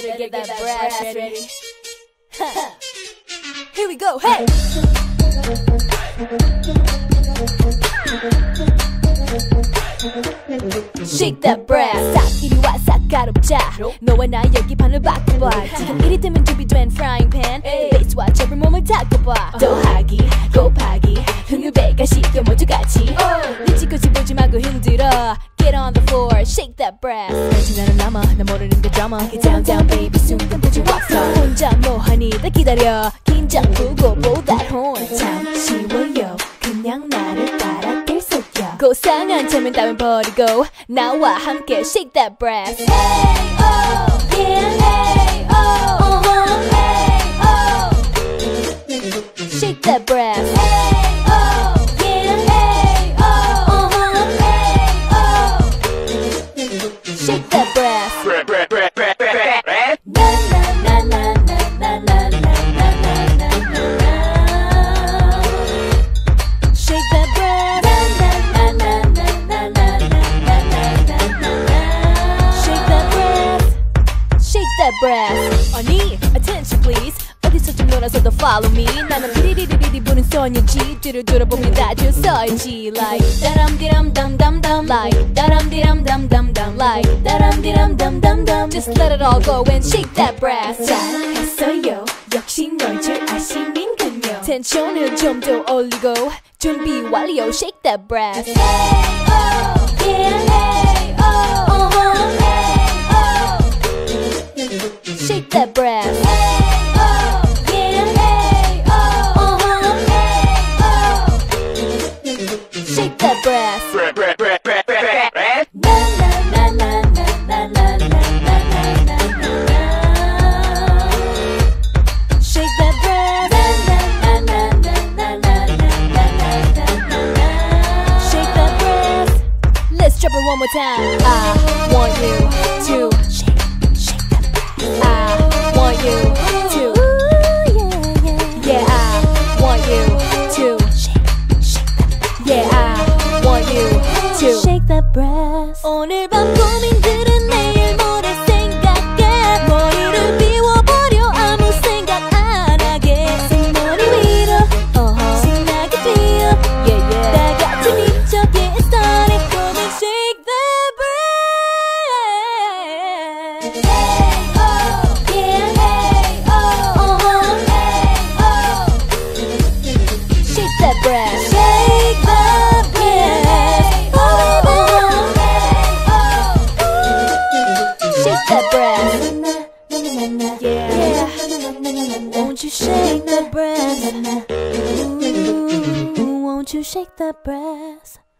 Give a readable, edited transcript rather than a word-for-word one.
Better get that brass ready. Here we go, hey! Shake that brass. 싹 이리 와 싹 가롭자. 너와 나 여기 판을 바꿔봐. 지금 이리 되면 준비된 프라이팬. 베이스와 접을 몸을 닦아봐. 더하기 곱하기 흥을 배가 시켜 모두 같이. 눈치껏이 보지 말고 흔들어. Get on the floor, shake that brass. 시간은 남아 나 모르는 게 드라마. Get down down baby 순간까지 rockstar. 혼자 뭐하니 다 기다려. 긴장 풀고 blow that horn. 참 쉬워요 그냥 나를 따라 들썩여. 고상한 체면 따윈 버리고 나와 함께 shake that brass. Hey oh yeah hey oh hey oh shake that brass. Hey oh yeah hey oh hey oh shake that brass. Na na na na na na na na na na na. Shake that brass. Na na na na na na na na na na na. Shake that brass. Shake that brass. 아니 attention please. 어디서 좀 놀아서도 follow me. 나는 피리리리리 부는 소녀지. 뒤를 돌아보면 다 줄서있지. Like 다람디람 담담담. Like 다람디람 담담담. Like 다람디람 담담담. Just let it all go and shake that brass. 잘했어요 역시 널 줄 아시는군요. 텐션을 좀 더 올리고 준비 완료. Shake that brass. Hey oh yeah hey oh hey oh shake that brass. Shake that brass. Na na na na na na na na na na na. Shake that brass. Na na na na na na na na na na. Shake that brass. Let's drop it one more time. I want you to shake that brass. I want you to. Yeah, I want you to. Yeah, I want you to shake that brass. 오늘 밤 고민들은 내일 모레 생각해. 머리를 비워버려 아무 생각 안 하게. 머리 위로 신나게 뛰어. Yeah, yeah. 다 같이 미쳐 get started. Come and shake that brass. Hey oh yeah hey oh hey oh shake that brass. Shake that brass. Shake that brass. Yeah. Won't you shake that brass? Ooh, won't you shake that brass?